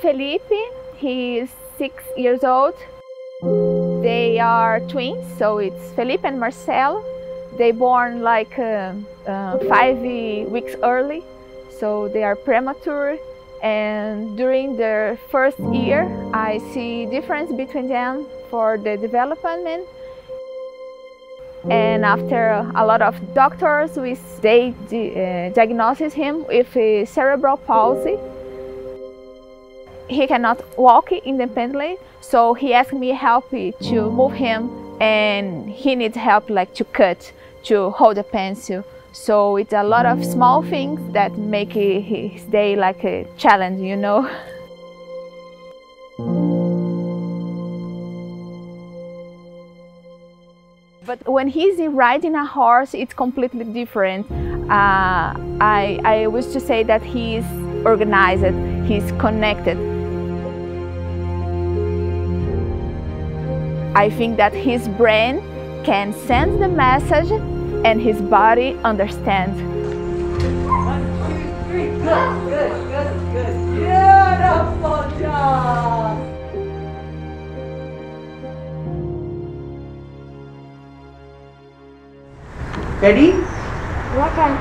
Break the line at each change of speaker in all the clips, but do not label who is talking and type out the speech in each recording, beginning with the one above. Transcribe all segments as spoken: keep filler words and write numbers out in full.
Felipe, he is six years old. They are twins, so it's Felipe and Marcelo. They born like uh, uh, five weeks early, so they are premature. And during their first year, I see difference between them for the development. And after a lot of doctors, we, they uh, diagnosed him with a cerebral palsy. He cannot walk independently, so he asked me help to move him, and he needs help like to cut, to hold a pencil. So it's a lot of small things that make his day like a challenge, you know. But when he's riding a horse, it's completely different. Uh, I, I wish to say that he's organized, he's connected. I think that his brain can send the message and his body understands.
One, two, three, good, good, good, good. Beautiful job! Ready?
Okay.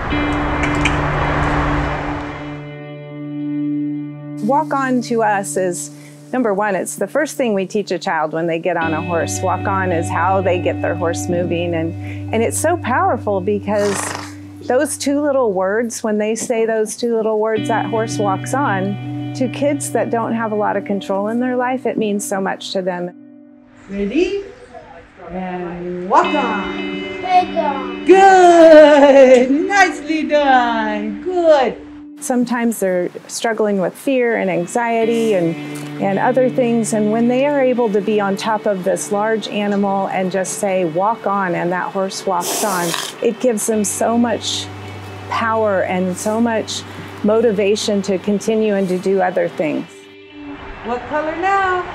Walk on to us is, number one, it's the first thing we teach a child when they get on a horse. Walk on is how they get their horse moving. And, and it's so powerful because those two little words, when they say those two little words, that horse walks on, to kids that don't have a lot of control in their life, it means so much to them.
Ready? And walk on.
Good.
Good! Nicely done. Good.
Sometimes they're struggling with fear and anxiety and, and other things, and when they are able to be on top of this large animal and just say, walk on, and that horse walks on, it gives them so much power and so much motivation to continue and to do other things.
What color now?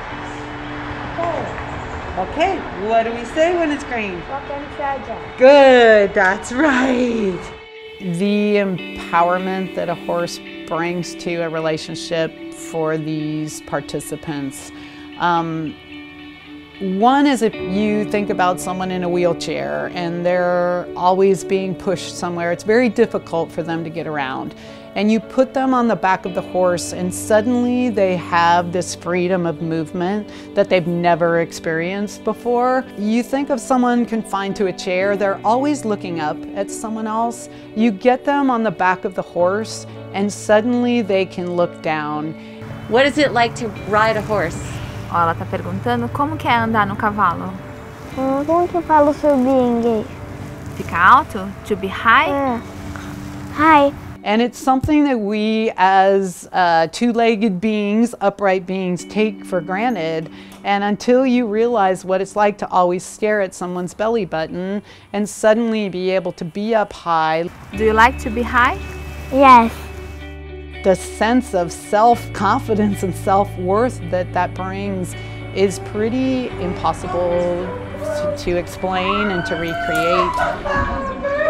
Okay, what do we say when it's green?
Walk on treasure.
Good, that's right.
The empowerment that a horse brings to a relationship for these participants. Um, one is if you think about someone in a wheelchair and they're always being pushed somewhere, it's very difficult for them to get around. And you put them on the back of the horse and suddenly they have this freedom of movement that they've never experienced before. You think of someone confined to a chair, they're always looking up at someone else. You get them on the back of the horse and suddenly they can look down.
What is it like to ride a horse?
Ó, ela tá perguntando como que é andar no cavalo.
Hum, como que eu falo subir em inglês?
Fica alto? To be high?
É. Hi.
And it's something that we as uh, two-legged beings, upright beings, take for granted. And until you realize what it's like to always stare at someone's belly button and suddenly be able to be up high.
Do you like to be high?
Yes.
The sense of self-confidence and self-worth that that brings is pretty impossible to, to explain and to recreate.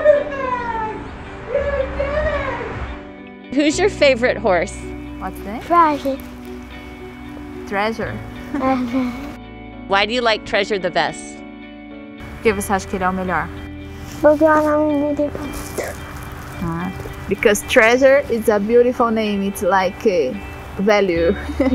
Who's your favorite horse?
What's that?
Treasure.
Treasure.
Why do you like Treasure the best?
Por que você acha que ele é o melhor?
Porque o nome dele
Ah, because treasure is a beautiful name. It's like uh, value.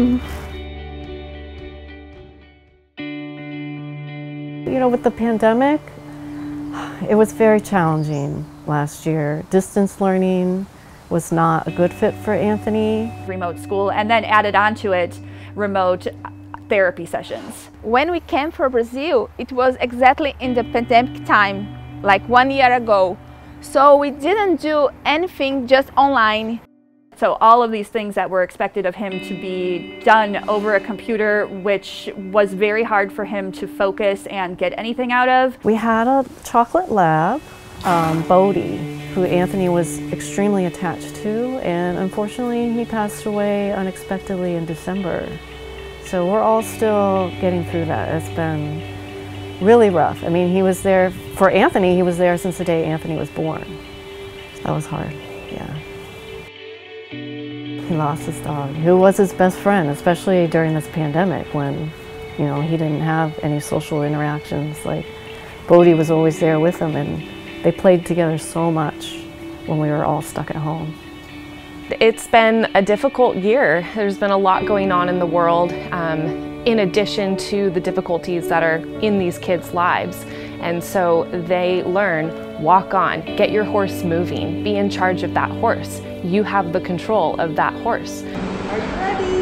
You know, with the pandemic, it was very challenging last year. Distance learning was not a good fit for Anthony.
Remote school, and then added onto it remote therapy sessions. When we came for Brazil, it was exactly in the pandemic time, like one year ago. So we didn't do anything just online. So all of these things that were expected of him to be done over a computer, which was very hard for him to focus and get anything out of.
We had a chocolate lab, um, Bodie, who Anthony was extremely attached to, and unfortunately he passed away unexpectedly in December. So we're all still getting through that. It's been really rough. I mean, he was there, for Anthony, he was there since the day Anthony was born. That was hard, yeah. He lost his dog, who was his best friend, especially during this pandemic when, you know, he didn't have any social interactions. Like, Bodhi was always there with him, and they played together so much when we were all stuck at home.
It's been a difficult year. There's been a lot going on in the world, um, in addition to the difficulties that are in these kids' lives. And so they learn, walk on, get your horse moving, be in charge of that horse. You have the control of that horse.
Are you ready?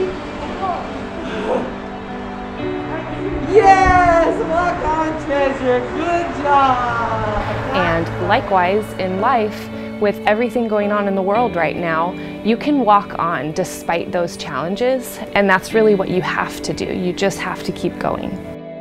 Yes! Walk on, Treasure. Good job!
And likewise in life, with everything going on in the world right now, you can walk on despite those challenges, and that's really what you have to do. You just have to keep going.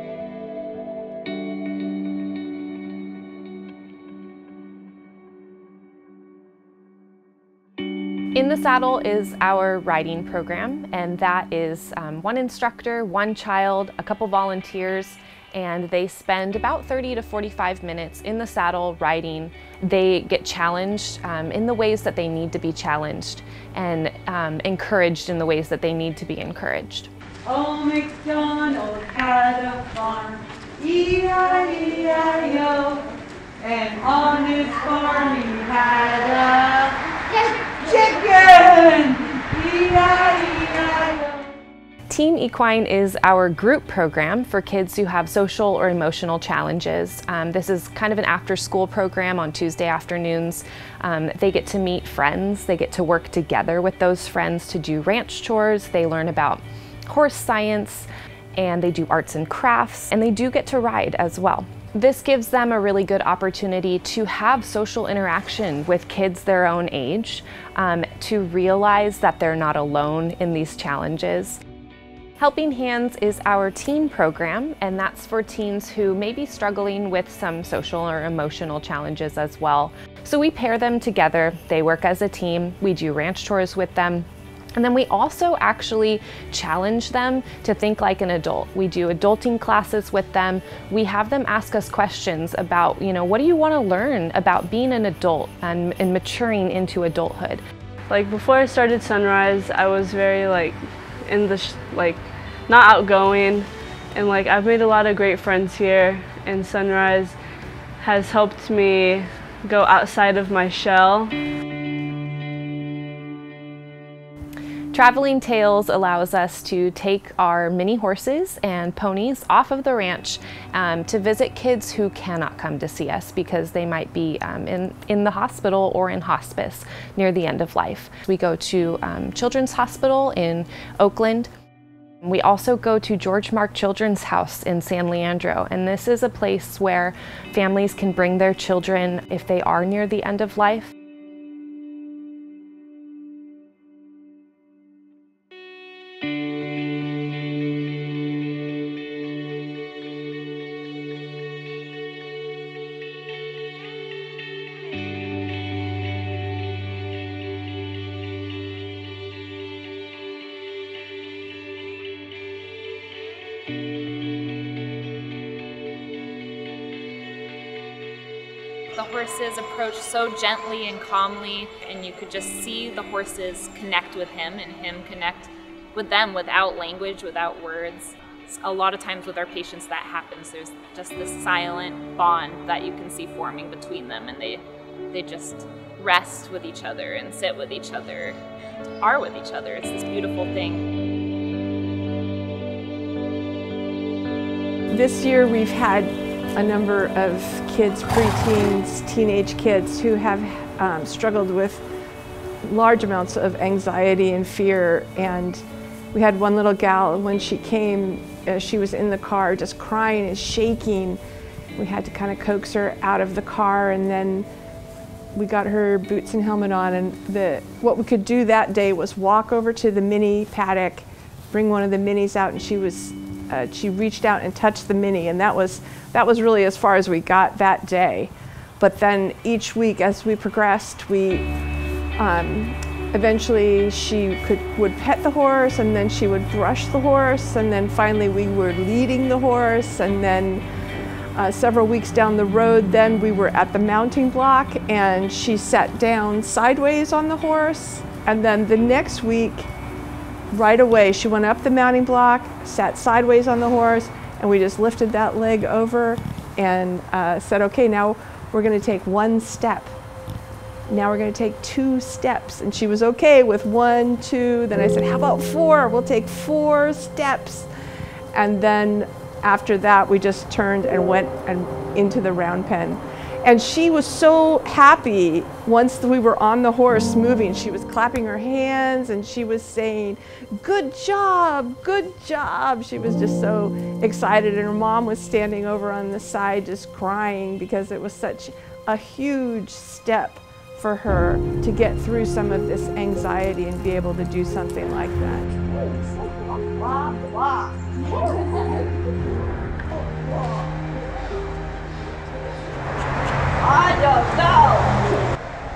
In the Saddle is our riding program, and that is um, one instructor, one child, a couple volunteers, and they spend about thirty to forty-five minutes in the saddle riding. They get challenged um, in the ways that they need to be challenged, and um, encouraged in the ways that they need to be encouraged.
Old MacDonald had a farm, E I E I O, and on his farm he had a chicken, E I E I O.
Teen Equine is our group program for kids who have social or emotional challenges. Um, this is kind of an after-school program on Tuesday afternoons. Um, they get to meet friends, they get to work together with those friends to do ranch chores, they learn about horse science, and they do arts and crafts, and they do get to ride as well. This gives them a really good opportunity to have social interaction with kids their own age, um, to realize that they're not alone in these challenges. Helping Hands is our teen program, and that's for teens who may be struggling with some social or emotional challenges as well. So we pair them together, they work as a team, we do ranch chores with them, and then we also actually challenge them to think like an adult. We do adulting classes with them. We have them ask us questions about, you know, what do you want to learn about being an adult and, and maturing into adulthood?
Like before I started SonRise, I was very like, in the sh like not outgoing, and like I've made a lot of great friends here, and SonRise has helped me go outside of my shell.
Traveling Tales allows us to take our mini horses and ponies off of the ranch um, to visit kids who cannot come to see us because they might be um, in, in the hospital or in hospice near the end of life. We go to um, Children's Hospital in Oakland. We also go to George Mark Children's House in San Leandro, and this is a place where families can bring their children if they are near the end of life.
The horses approach so gently and calmly, and you could just see the horses connect with him and him connect with them without language, without words. A lot of times with our patients that happens. There's just this silent bond that you can see forming between them, and they, they just rest with each other and sit with each other, and are with each other. It's this beautiful thing.
This year we've had a number of kids, preteens, teenage kids who have um, struggled with large amounts of anxiety and fear. And we had one little gal, when she came, uh, she was in the car just crying and shaking. We had to kind of coax her out of the car, and then we got her boots and helmet on. And the, what we could do that day was walk over to the mini paddock, bring one of the minis out, and she was Uh, she reached out and touched the mini, and that was that was really as far as we got that day. But then each week, as we progressed, we um, eventually she could would pet the horse, and then she would brush the horse, and then finally we were leading the horse, and then uh, several weeks down the road, then we were at the mounting block, and she sat down sideways on the horse,
And then the next week, right away, she went up the mounting block, sat sideways on the horse, and we just lifted that leg over and uh, said, okay, now we're going to take one step. Now we're going to take two steps. And she was okay with one, two. Then I said, how about four? We'll take four steps. And then after that, we just turned and went and into the round pen. And she was so happy once we were on the horse moving. She was clapping her hands and she was saying, good job, good job. She was just so excited. And her mom was standing over on the side just crying because it was such a huge step for her to get through some of this anxiety and be able to do something like that.
I don't know.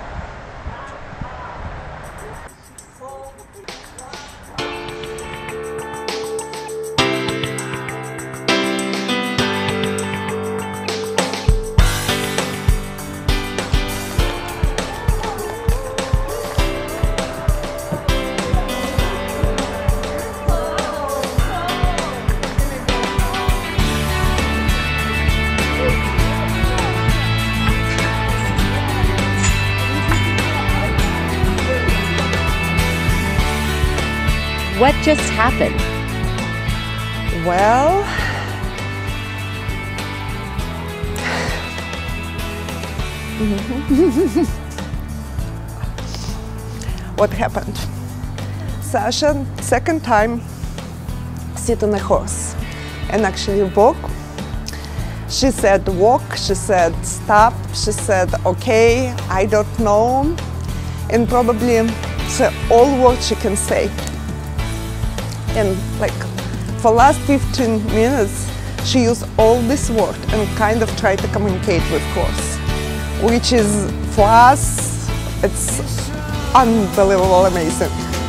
What just happened?
Well, what happened? Sasha, second time, sit on a horse and actually walk. She said walk, she said stop, she said okay, I don't know, and probably it's all words she can say. And like for last fifteen minutes, she used all this word and kind of tried to communicate with horse, which is for us, it's unbelievable, amazing.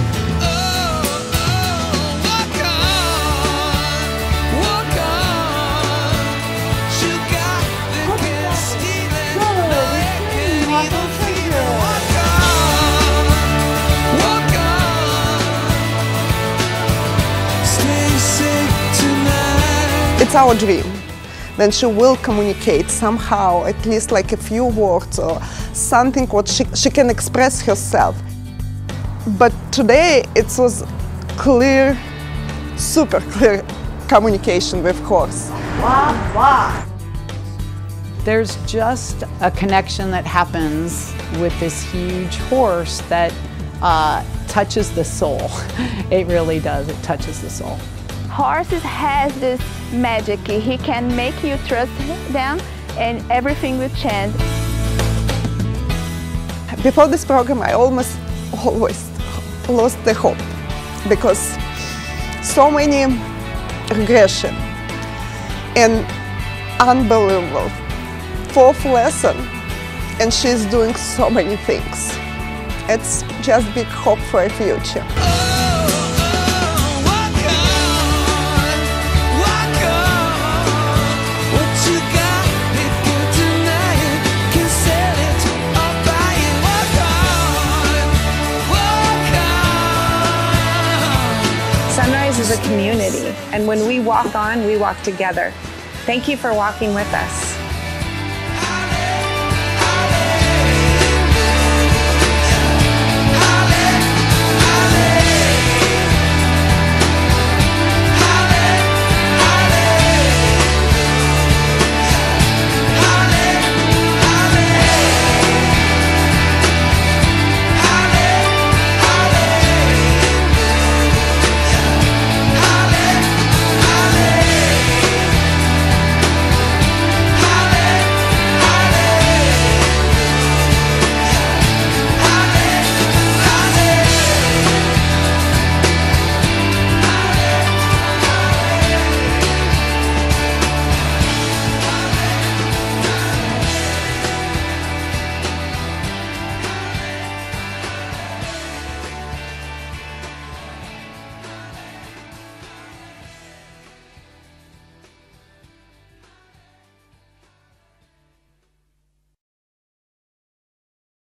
It's our dream. Then she will communicate somehow, at least like a few words or something what she, she can express herself. But today it was clear, super clear communication with horse.
Wah, wah.
There's just a connection that happens with this huge horse that uh, touches the soul. It really does, it touches the soul.
Horses has this magic. He can make you trust them and everything will change.
Before this program, I almost always lost the hope because so many regression and unbelievable. Fourth lesson and she's doing so many things. It's just big hope for a future.
SonRise is a community, and when we walk on, we walk together. Thank you for walking with us.